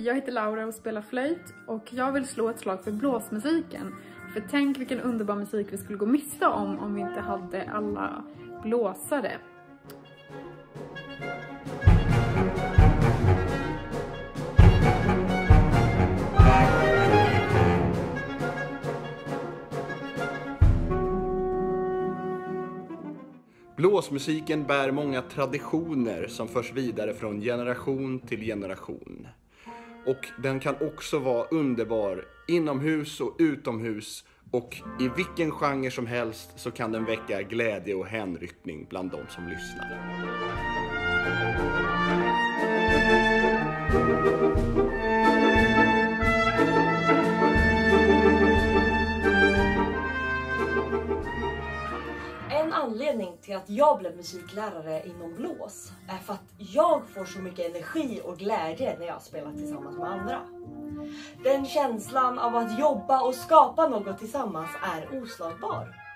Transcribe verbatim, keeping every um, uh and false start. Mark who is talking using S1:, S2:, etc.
S1: jag heter Laura och spelar flöjt och jag vill slå ett slag för blåsmusiken. För tänk vilken underbar musik vi skulle gå miste om om vi inte hade alla blåsare.
S2: Blåsmusiken bär många traditioner som förs vidare från generation till generation. Och den kan också vara underbar inomhus och utomhus, och i vilken genre som helst så kan den väcka glädje och hänryckning bland de som lyssnar.
S3: En anledning till att jag blev musiklärare inom blås är för att jag får så mycket energi och glädje när jag spelar tillsammans med andra. Den känslan av att jobba och skapa något tillsammans är oslagbar.